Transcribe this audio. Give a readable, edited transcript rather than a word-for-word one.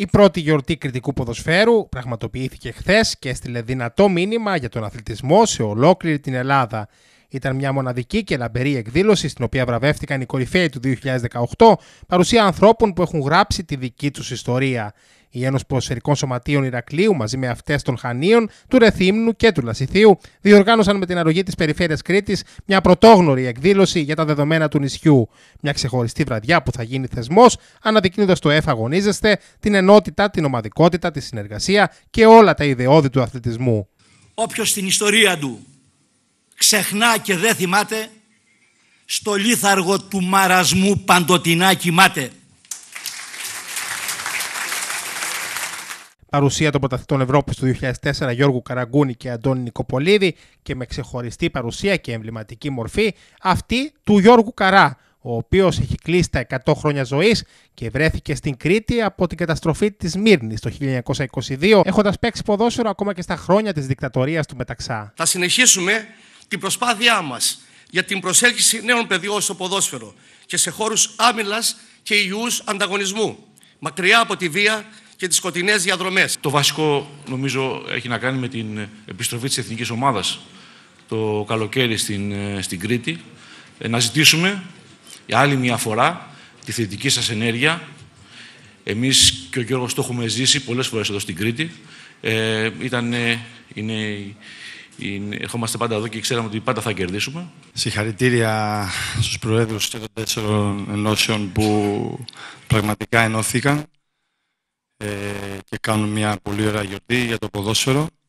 Η πρώτη γιορτή κριτικού ποδοσφαίρου πραγματοποιήθηκε χθες και έστειλε δυνατό μήνυμα για τον αθλητισμό σε ολόκληρη την Ελλάδα. Ήταν μια μοναδική και λαμπερή εκδήλωση στην οποία βραβεύτηκαν οι κορυφαίοι του 2018, παρουσία ανθρώπων που έχουν γράψει τη δική τους ιστορία. Η Ένωση Ποδοσφαιρικών Σωματείων Ηρακλείου, μαζί με αυτές των Χανίων, του Ρεθύμνου και του Λασιθίου, διοργάνωσαν με την αρρωγή της Περιφέρειας Κρήτης μια πρωτόγνωρη εκδήλωση για τα δεδομένα του νησιού. Μια ξεχωριστή βραδιά που θα γίνει θεσμός, αναδεικνύοντας το αγωνίζεστε, την ενότητα, την ομαδικότητα, τη συνεργασία και όλα τα ιδεώδη του αθλητισμού. Όποιος στην ιστορία του ξεχνά και δεν θυμάται, στο λίθαργο του μαρασμού παντοτινά κοιμάται. Παρουσία των πρωταθλητών Ευρώπης του 2004 Γιώργου Καραγκούνη και Αντώνη Νικοπολίδη και με ξεχωριστή παρουσία και εμβληματική μορφή αυτή του Γιώργου Καρά, ο οποίος έχει κλείσει τα 100 χρόνια ζωής και βρέθηκε στην Κρήτη από την καταστροφή της Σμύρνης το 1922, έχοντας παίξει ποδόσφαιρο ακόμα και στα χρόνια της δικτατορίας του Μεταξά. Θα συνεχίσουμε την προσπάθειά μας για την προσέλκυση νέων παιδιών στο ποδόσφαιρο και σε χώρους άμυλας και υγιούς ανταγωνισμού, μακριά από τη βία και τις σκοτεινές διαδρομές. Το βασικό νομίζω έχει να κάνει με την επιστροφή της εθνικής ομάδας το καλοκαίρι στην Κρήτη. Να ζητήσουμε για άλλη μια φορά τη θετική σας ενέργεια. Εμείς και ο Γιώργος το έχουμε ζήσει πολλές φορές εδώ στην Κρήτη. Ερχόμαστε πάντα εδώ και ξέραμε ότι πάντα θα κερδίσουμε. Συγχαρητήρια στους προέδρους και των 4 ενώσεων που πραγματικά ενώθηκαν και κάνουν μια πολύ ωραία γιορτή για το ποδόσφαιρο.